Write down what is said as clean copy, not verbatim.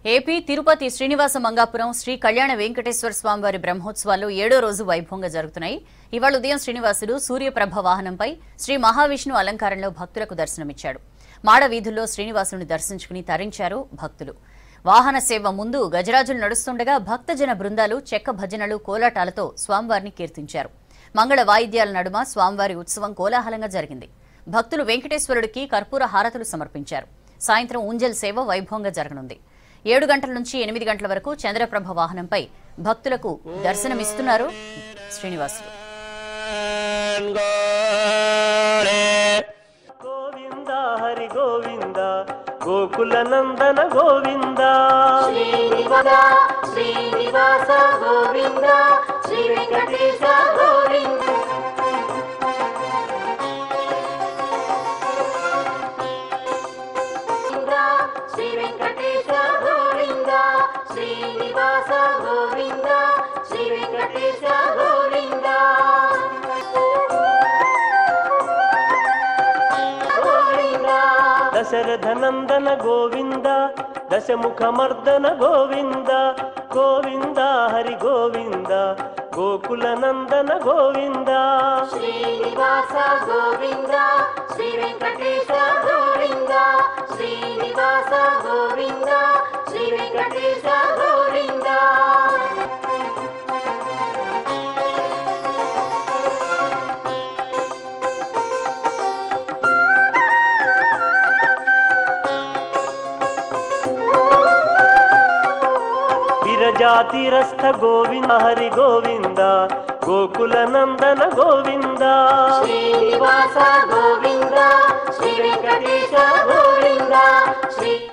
AP Tirupati Srinivasa Mangapuram Sri Kalyana Venkateswara స్వామివారి బ్రహ్మోత్సవాలు 7వ రోజు వైభవంగా జరుగుతున్నాయి. ఇవాళ ఉదయం శ్రీనివాసుడు సూర్యప్రభ వాహనంపై శ్రీ మహావిష్ణు అలంకారంలో భక్తులకు దర్శనమిచ్చాడు. మాడ వీధుల్లో శ్రీనివాసుని దర్శించుకుని తరించారు భక్తులు. వాహన సేవ ముందు గజరాజులు నడుస్తుండగా భక్తజన బృందాలు చెక్క భజనలు కోలాటాలతో స్వామివారిని కీర్తించారు. మంగళ వాయిద్యాల నడుమ స్వామివారి ఉత్సవం కోలాహలంగా జరిగింది. భక్తులు వెంకటేశ్వరుడికి కర్పూర హారతులు సమర్పించారు. సాయంత్రం ఊంజల్ సేవ వైభవంగా జరగనుంది. 7 గంటల నుంచి 8 గంటల వరకు చంద్రప్రభ వాహనంపై భక్తులకు దర్శనమిస్తున్నారు శ్రీనివాసుడు. గోవింద హరి గోవింద గోకుల నందన గోవింద శ్రీనివాస గోవింద శ్రీ వెంకటేశ గోవింద శ్రీ వెంకటేశ గోవింద శ్రీనివాస గోవింద శ్రీ వెంకటేశ గోవింద దశరథ నందన గోవింద దశముఖ మర్దన గోవింద గోవింద హరి గోవింద గోకుల నందన గోవింద శ్రీనివాస గోవింద శ్రీ వెంకటేశ గోవింద శ్రీనివాస గోవింద శ్రీ వెంకటేశ గోవింద విరజాతిరస్థ గోవింద హరి గోవింద గోకుల నందన గోవింద శ్రీనివాస గోవింద శ్రీ వెంకటేశ గోవింద శ్రీ